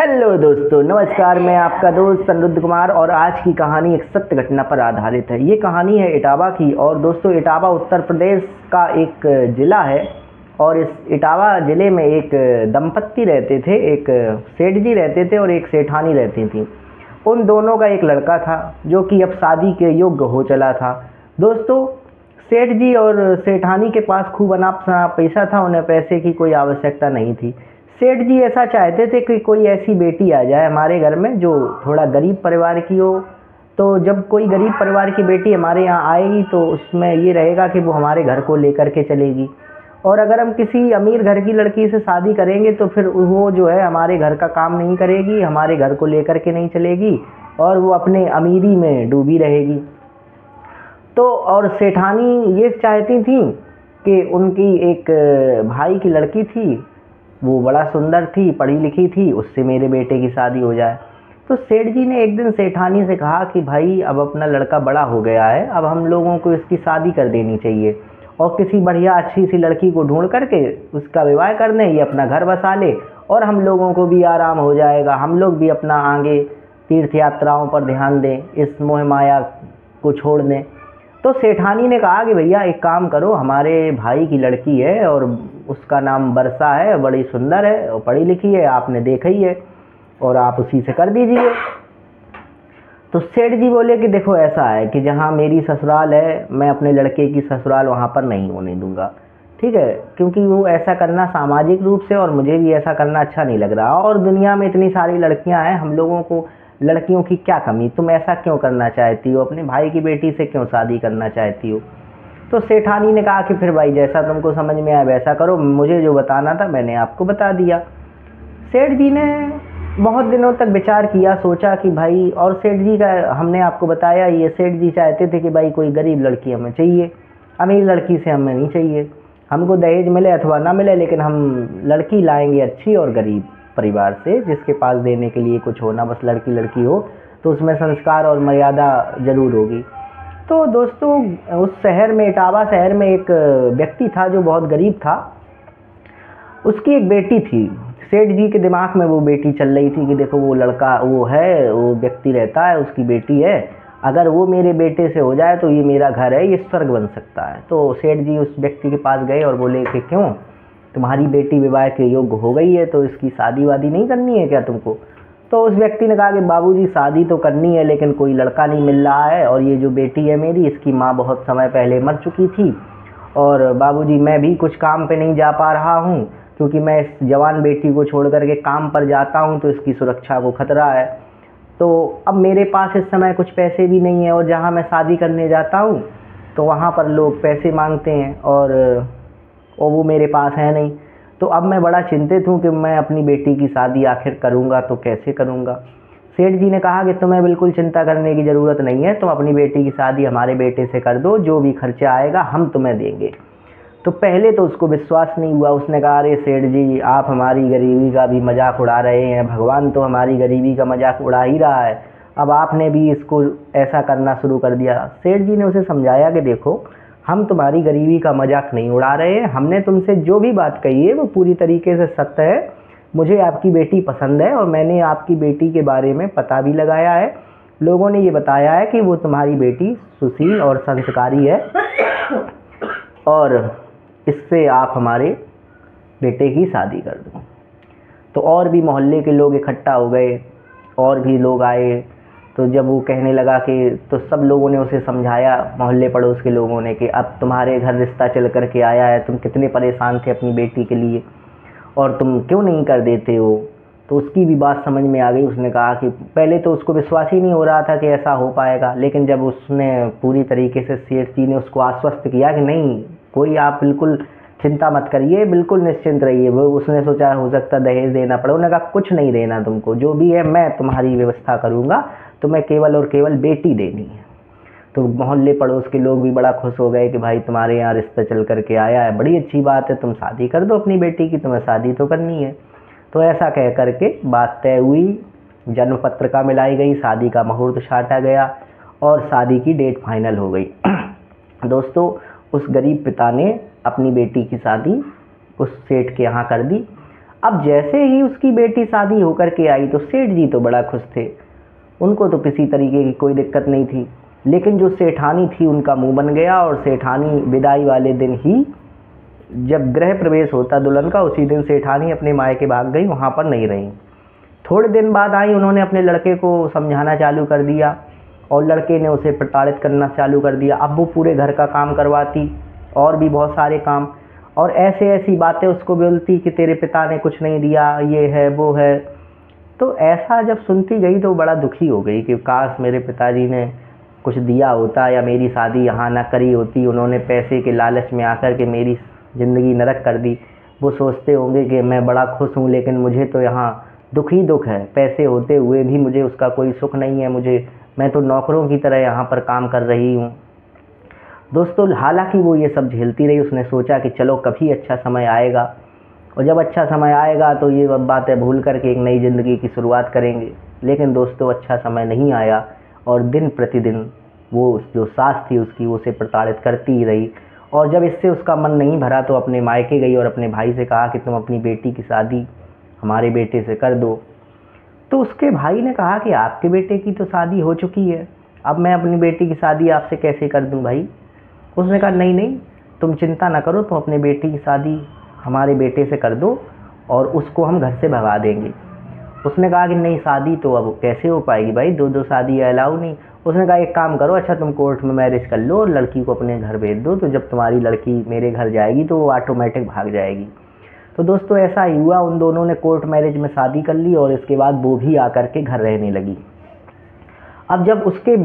Hello दोस्तों, नमस्कार। मैं आपका दोस्त अनिरुद्ध कुमार और आज की कहानी एक सत्य घटना पर आधारित है। ये कहानी है इटावा की। और दोस्तों, इटावा उत्तर प्रदेश का एक ज़िला है और इस इटावा ज़िले में एक दंपत्ति रहते थे। एक सेठ जी रहते थे और एक सेठानी रहती थी। उन दोनों का एक लड़का था जो कि अब शादी के योग्य हो चला था। दोस्तों, सेठ जी और सेठानी के पास खूब अनाप शनाप पैसा था। उन्हें पैसे की कोई आवश्यकता नहीं थी। सेठ जी ऐसा चाहते थे कि कोई ऐसी बेटी आ जाए हमारे घर में जो थोड़ा गरीब परिवार की हो। तो जब कोई गरीब परिवार की बेटी हमारे यहाँ आएगी तो उसमें ये रहेगा कि वो हमारे घर को लेकर के चलेगी। और अगर हम किसी अमीर घर की लड़की से शादी करेंगे तो फिर वो जो है हमारे घर का काम नहीं करेगी, हमारे घर को लेकर के नहीं चलेगी और वो अपने अमीरी में डूबी रहेगी। तो और सेठानी ये चाहती थी कि उनकी एक भाई की लड़की थी, वो बड़ा सुंदर थी, पढ़ी लिखी थी, उससे मेरे बेटे की शादी हो जाए। तो सेठ जी ने एक दिन सेठानी से कहा कि भाई, अब अपना लड़का बड़ा हो गया है, अब हम लोगों को इसकी शादी कर देनी चाहिए और किसी बढ़िया अच्छी सी लड़की को ढूंढ करके उसका विवाह कर दें, ये अपना घर बसा ले और हम लोगों को भी आराम हो जाएगा। हम लोग भी अपना आगे तीर्थ यात्राओं पर ध्यान दें, इस मोह माया को छोड़ दें। तो सेठानी ने कहा कि भैया एक काम करो, हमारे भाई की लड़की है और उसका नाम वर्षा है, बड़ी सुंदर है और पढ़ी लिखी है, आपने देखा ही है, और आप उसी से कर दीजिए। तो सेठ जी बोले कि देखो ऐसा है कि जहाँ मेरी ससुराल है, मैं अपने लड़के की ससुराल वहाँ पर नहीं होने दूंगा, ठीक है, क्योंकि वो ऐसा करना सामाजिक रूप से और मुझे भी ऐसा करना अच्छा नहीं लग रहा। और दुनिया में इतनी सारी लड़कियाँ हैं, हम लोगों को लड़कियों की क्या कमी, तुम ऐसा क्यों करना चाहती हो, अपने भाई की बेटी से क्यों शादी करना चाहती हो। तो सेठानी ने कहा कि फिर भाई जैसा तुमको समझ में आया वैसा करो, मुझे जो बताना था मैंने आपको बता दिया। सेठ जी ने बहुत दिनों तक विचार किया, सोचा कि भाई, और सेठ जी का हमने आपको बताया, ये सेठ जी चाहते थे कि भाई कोई गरीब लड़की हमें चाहिए, अमीर लड़की से हमें नहीं चाहिए, हमको दहेज मिले अथवा ना मिले, लेकिन हम लड़की लाएंगे अच्छी और गरीब परिवार से, जिसके पास देने के लिए कुछ हो ना, बस लड़की लड़की हो तो उसमें संस्कार और मर्यादा जरूर होगी। तो दोस्तों, उस शहर में, इटावा शहर में एक व्यक्ति था जो बहुत गरीब था। उसकी एक बेटी थी। सेठ जी के दिमाग में वो बेटी चल रही थी कि देखो वो लड़का, वो है, वो व्यक्ति रहता है, उसकी बेटी है, अगर वो मेरे बेटे से हो जाए तो ये मेरा घर है, ये स्वर्ग बन सकता है। तो सेठ जी उस व्यक्ति के पास गए और बोले कि क्यों, तुम्हारी बेटी विवाह के योग्य हो गई है तो इसकी शादी वादी नहीं करनी है क्या तुमको। तो उस व्यक्ति ने कहा कि बाबूजी शादी तो करनी है लेकिन कोई लड़का नहीं मिल रहा है, और ये जो बेटी है मेरी, इसकी माँ बहुत समय पहले मर चुकी थी, और बाबूजी मैं भी कुछ काम पे नहीं जा पा रहा हूँ क्योंकि मैं इस जवान बेटी को छोड़ करके काम पर जाता हूँ तो इसकी सुरक्षा को खतरा है। तो अब मेरे पास इस समय कुछ पैसे भी नहीं है और जहाँ मैं शादी करने जाता हूँ तो वहाँ पर लोग पैसे मांगते हैं और वो मेरे पास है नहीं। तो अब मैं बड़ा चिंतित हूँ कि मैं अपनी बेटी की शादी आखिर करूँगा तो कैसे करूँगा। सेठ जी ने कहा कि तुम्हें बिल्कुल चिंता करने की ज़रूरत नहीं है, तुम अपनी बेटी की शादी हमारे बेटे से कर दो, जो भी खर्चा आएगा हम तुम्हें देंगे। तो पहले तो उसको विश्वास नहीं हुआ। उसने कहा, अरे सेठ जी, आप हमारी गरीबी का भी मजाक उड़ा रहे हैं, भगवान तो हमारी गरीबी का मजाक उड़ा ही रहा है, अब आपने भी इसको ऐसा करना शुरू कर दिया। सेठ जी ने उसे समझाया कि देखो, हम तुम्हारी गरीबी का मजाक नहीं उड़ा रहे हैं, हमने तुमसे जो भी बात कही है वो पूरी तरीके से सत्य है। मुझे आपकी बेटी पसंद है और मैंने आपकी बेटी के बारे में पता भी लगाया है। लोगों ने ये बताया है कि वो तुम्हारी बेटी सुशील और संस्कारी है और इससे आप हमारे बेटे की शादी कर दो। तो और भी मोहल्ले के लोग इकट्ठा हो गए और भी लोग आए। तो जब वो कहने लगा कि, तो सब लोगों ने उसे समझाया, मोहल्ले पड़ोस के लोगों ने, कि अब तुम्हारे घर रिश्ता चल कर के आया है, तुम कितने परेशान थे अपनी बेटी के लिए और तुम क्यों नहीं कर देते हो। तो उसकी भी बात समझ में आ गई। उसने कहा कि पहले तो उसको विश्वास ही नहीं हो रहा था कि ऐसा हो पाएगा, लेकिन जब उसने पूरी तरीके से, सेठ जी ने उसको आश्वस्त किया कि नहीं, कोई आप बिल्कुल चिंता मत करिए, बिल्कुल निश्चिंत रहिए। वो उसने सोचा हो सकता दहेज देना पड़े। उन्होंने कहा कुछ नहीं देना तुमको, जो भी है मैं तुम्हारी व्यवस्था करूँगा, तुम्हें केवल और केवल बेटी देनी है। तो मोहल्ले पड़ोस के लोग भी बड़ा खुश हो गए कि भाई तुम्हारे यहाँ रिश्ता चल करके आया है, बड़ी अच्छी बात है, तुम शादी कर दो अपनी बेटी की, तुम्हें शादी तो करनी है। तो ऐसा कह करके बात तय हुई, जन्म पत्रिका मिलाई गई, शादी का मुहूर्त छाटा गया और शादी की डेट फाइनल हो गई। दोस्तों, उस गरीब पिता ने अपनी बेटी की शादी उस सेठ के यहाँ कर दी। अब जैसे ही उसकी बेटी शादी होकर के आई तो सेठ जी तो बड़ा खुश थे, उनको तो किसी तरीके की कोई दिक्कत नहीं थी। लेकिन जो सेठानी थी उनका मुंह बन गया, और सेठानी विदाई वाले दिन ही जब गृह प्रवेश होता दुल्हन का, उसी दिन सेठानी अपने मायके भाग गई, वहाँ पर नहीं रही। थोड़े दिन बाद आई, उन्होंने अपने लड़के को समझाना चालू कर दिया और लड़के ने उसे प्रताड़ित करना चालू कर दिया। अब वो पूरे घर का काम करवाती और भी बहुत सारे काम, और ऐसे ऐसी बातें उसको बोलती कि तेरे पिता ने कुछ नहीं दिया, ये है वो है। तो ऐसा जब सुनती गई तो बड़ा दुखी हो गई कि काश मेरे पिताजी ने कुछ दिया होता या मेरी शादी यहाँ ना करी होती, उन्होंने पैसे के लालच में आकर के मेरी ज़िंदगी नरक कर दी। वो सोचते होंगे कि मैं बड़ा खुश हूँ, लेकिन मुझे तो यहाँ दुख ही दुख है, पैसे होते हुए भी मुझे उसका कोई सुख नहीं है। मैं तो नौकरों की तरह यहाँ पर काम कर रही हूँ। दोस्तों, हालांकि वो ये सब झेलती रही। उसने सोचा कि चलो कभी अच्छा समय आएगा, और जब अच्छा समय आएगा तो ये बातें भूल करके एक नई ज़िंदगी की शुरुआत करेंगे। लेकिन दोस्तों, अच्छा समय नहीं आया, और दिन प्रतिदिन वो जो सास थी उसकी, उसे प्रताड़ित करती ही रही। और जब इससे उसका मन नहीं भरा तो अपने मायके गई और अपने भाई से कहा कि तुम अपनी बेटी की शादी हमारे बेटे से कर दो। तो उसके भाई ने कहा कि आपके बेटे की तो शादी हो चुकी है, अब मैं अपनी बेटी की शादी आपसे कैसे कर दूं भाई। उसने कहा नहीं नहीं, तुम चिंता ना करो, तुम अपने बेटी की शादी हमारे बेटे से कर दो और उसको हम घर से भगा देंगे। उसने कहा कि नहीं, शादी तो अब कैसे हो पाएगी भाई, दो दो शादी अलाउ नहीं। उसने कहा एक काम करो, अच्छा तुम कोर्ट में मैरिज कर लो और लड़की को अपने घर भेज दो, तो जब तुम्हारी लड़की मेरे घर जाएगी तो वो ऑटोमेटिक भाग जाएगी। तो दोस्तों, ऐसा ही हुआ, उन दोनों ने कोर्ट मैरिज में शादी कर ली और इसके बाद वो भी आकर के घर रहने लगी। अब जब उसके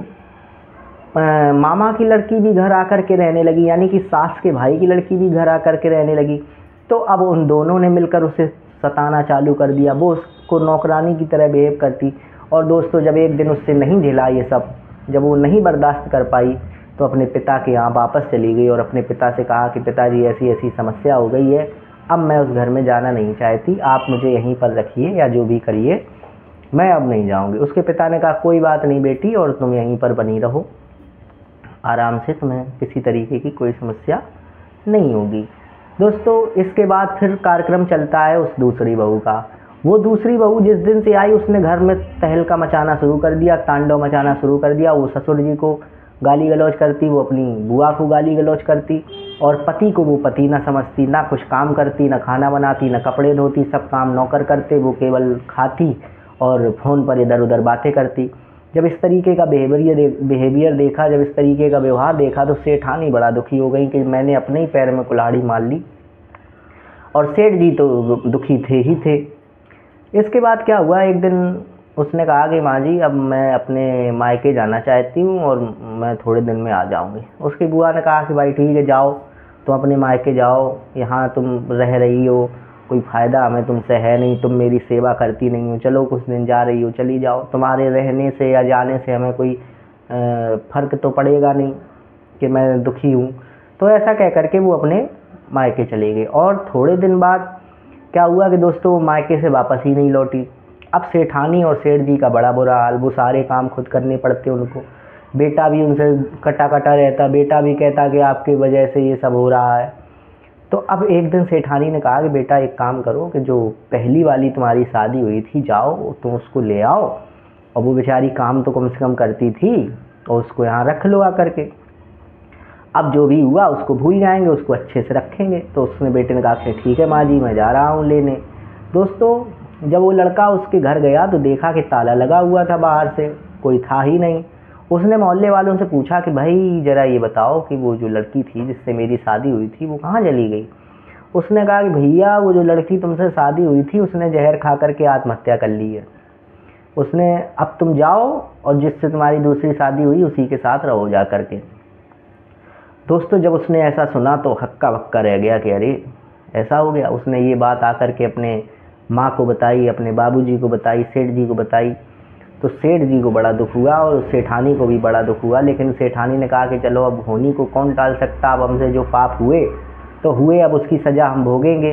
मामा की लड़की भी घर आकर के रहने लगी, यानी कि सास के भाई की लड़की भी घर आकर के रहने लगी, तो अब उन दोनों ने मिलकर उसे सताना चालू कर दिया। वो उसको नौकरानी की तरह बिहेव करती। और दोस्तों, जब एक दिन उससे नहीं झेला ये सब, जब वो नहीं बर्दाश्त कर पाई, तो अपने पिता के यहाँ वापस चली गई और अपने पिता से कहा कि पिताजी ऐसी ऐसी समस्या हो गई है, अब मैं उस घर में जाना नहीं चाहती, आप मुझे यहीं पर रखिए या जो भी करिए, मैं अब नहीं जाऊंगी। उसके पिता ने कहा कोई बात नहीं बेटी, और तुम यहीं पर बनी रहो आराम से, तुम्हें किसी तरीके की कोई समस्या नहीं होगी। दोस्तों, इसके बाद फिर कार्यक्रम चलता है उस दूसरी बहू का। वो दूसरी बहू जिस दिन से आई उसने घर में तहलका मचाना शुरू कर दिया, तांडव मचाना शुरू कर दिया। वो ससुर जी को गाली गलौज करती, वो अपनी बुआ को गाली गलौज करती, और पति को वो पति ना समझती, ना कुछ काम करती, ना खाना बनाती, ना कपड़े धोती, सब काम नौकर करते, वो केवल खाती और फ़ोन पर इधर उधर बातें करती। जब इस तरीके का बिहेवियर देखा, जब इस तरीके का व्यवहार देखा, तो सेठानी बड़ा दुखी हो गई कि मैंने अपने ही पैर में कुल्हाड़ी मार ली। और सेठ जी तो दुखी थे ही थे। इसके बाद क्या हुआ, एक दिन उसने कहा कि माँ जी, अब मैं अपने मायके जाना चाहती हूँ और मैं थोड़े दिन में आ जाऊँगी। उसकी बुआ ने कहा कि भाई ठीक है, जाओ, तुम अपने मायके जाओ, यहाँ तुम रह रही हो, कोई फ़ायदा हमें तुमसे है नहीं, तुम मेरी सेवा करती नहीं हो, चलो कुछ दिन जा रही हो चली जाओ, तुम्हारे रहने से या जाने से हमें कोई फ़र्क तो पड़ेगा नहीं कि मैं दुखी हूँ। तो ऐसा कह करके वो अपने मायके चले गए। और थोड़े दिन बाद क्या हुआ कि दोस्तों, वो मायके से वापस ही नहीं लौटी। अब सेठानी और सेठ जी का बड़ा बुरा हाल, वो सारे काम खुद करने पड़ते उनको। बेटा भी उनसे कटा कटा रहता, बेटा भी कहता कि आपकी वजह से ये सब हो रहा है। तो अब एक दिन सेठानी ने कहा कि बेटा एक काम करो कि जो पहली वाली तुम्हारी शादी हुई थी, जाओ तुम उसको ले आओ, और वो बेचारी काम तो कम से कम करती थी, और उसको यहाँ रख लो आकर के। अब जो भी हुआ उसको भूल जाएंगे, उसको अच्छे से रखेंगे। तो उसने बेटे ने कहा कि ठीक है माँ जी, मैं जा रहा हूँ लेने। दोस्तों, जब वो लड़का उसके घर गया तो देखा कि ताला लगा हुआ था, बाहर से कोई था ही नहीं। उसने मोहल्ले वालों से पूछा कि भाई ज़रा ये बताओ कि वो जो लड़की थी जिससे मेरी शादी हुई थी वो कहाँ चली गई। उसने कहा कि भैया, वो जो लड़की तुमसे शादी हुई थी उसने जहर खा करके आत्महत्या कर ली है। उसने, अब तुम जाओ और जिससे तुम्हारी दूसरी शादी हुई उसी के साथ रहो जा करके। दोस्तों, जब उसने ऐसा सुना तो हक्का बक्का रह गया कि अरे ऐसा हो गया। उसने ये बात आकर के अपने माँ को बताई, अपने बाबूजी को बताई, सेठ जी को बताई। तो सेठ जी को बड़ा दुख हुआ और सेठानी को भी बड़ा दुख हुआ। लेकिन सेठानी ने कहा कि चलो, अब होनी को कौन टाल सकता, अब हमसे जो पाप हुए तो हुए, अब उसकी सज़ा हम भोगेंगे।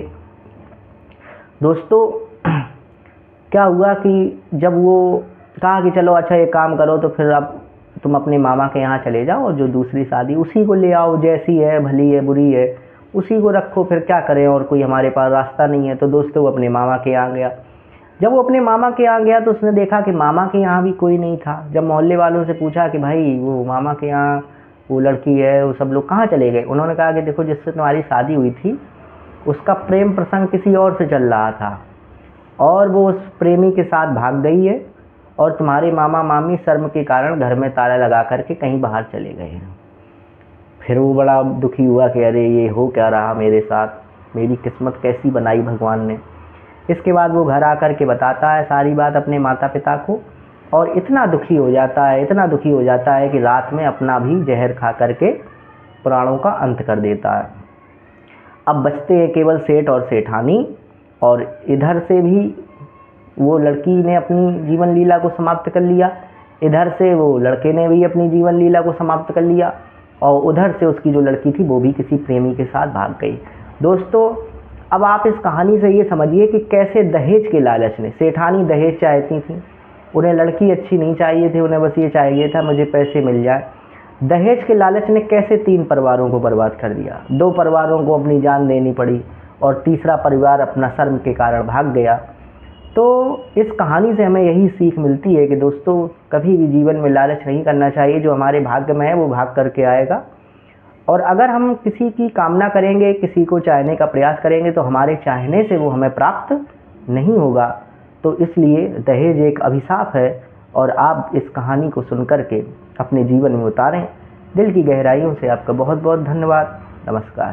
दोस्तों, क्या हुआ कि जब वो कहा कि चलो अच्छा एक काम करो, तो फिर अब तुम अपने मामा के यहाँ चले जाओ और जो दूसरी शादी उसी को ले आओ, जैसी है भली है बुरी है उसी को रखो, फिर क्या करें, और कोई हमारे पास रास्ता नहीं है। तो दोस्तों वो अपने मामा के यहाँ गया। जब वो अपने मामा के यहाँ गया तो उसने देखा कि मामा के यहाँ भी कोई नहीं था। जब मोहल्ले वालों से पूछा कि भाई वो मामा के यहाँ वो लड़की है, वो सब लोग कहाँ चले गए, उन्होंने कहा कि देखो जिससे तुम्हारी शादी हुई थी उसका प्रेम प्रसंग किसी और से चल रहा था और वो उस प्रेमी के साथ भाग गई है, और तुम्हारे मामा मामी शर्म के कारण घर में ताला लगा करके कहीं बाहर चले गए हैं। फिर वो बड़ा दुखी हुआ कि अरे ये हो क्या रहा मेरे साथ, मेरी किस्मत कैसी बनाई भगवान ने। इसके बाद वो घर आकर के बताता है सारी बात अपने माता पिता को, और इतना दुखी हो जाता है, इतना दुखी हो जाता है कि रात में अपना भी जहर खा करके प्राणों का अंत कर देता है। अब बचते हैं केवल सेठ और सेठानी, और इधर से भी वो लड़की ने अपनी जीवन लीला को समाप्त कर लिया, इधर से वो लड़के ने भी अपनी जीवन लीला को समाप्त कर लिया, और उधर से उसकी जो लड़की थी वो भी किसी प्रेमी के साथ भाग गई। दोस्तों अब आप इस कहानी से ये समझिए कि कैसे दहेज के लालच ने, सेठानी दहेज चाहती थी, उन्हें लड़की अच्छी नहीं चाहिए थी, उन्हें बस ये चाहिए था मुझे पैसे मिल जाए। दहेज के लालच ने कैसे 3 परिवारों को बर्बाद कर दिया, 2 परिवारों को अपनी जान देनी पड़ी, और तीसरा परिवार अपना शर्म के कारण भाग गया। तो इस कहानी से हमें यही सीख मिलती है कि दोस्तों कभी भी जीवन में लालच नहीं करना चाहिए। जो हमारे भाग्य में है वो भाग करके आएगा, और अगर हम किसी की कामना करेंगे, किसी को चाहने का प्रयास करेंगे, तो हमारे चाहने से वो हमें प्राप्त नहीं होगा। तो इसलिए दहेज एक अभिशाप है, और आप इस कहानी को सुन करके अपने जीवन में उतारें। दिल की गहराइयों से आपका बहुत बहुत धन्यवाद। नमस्कार।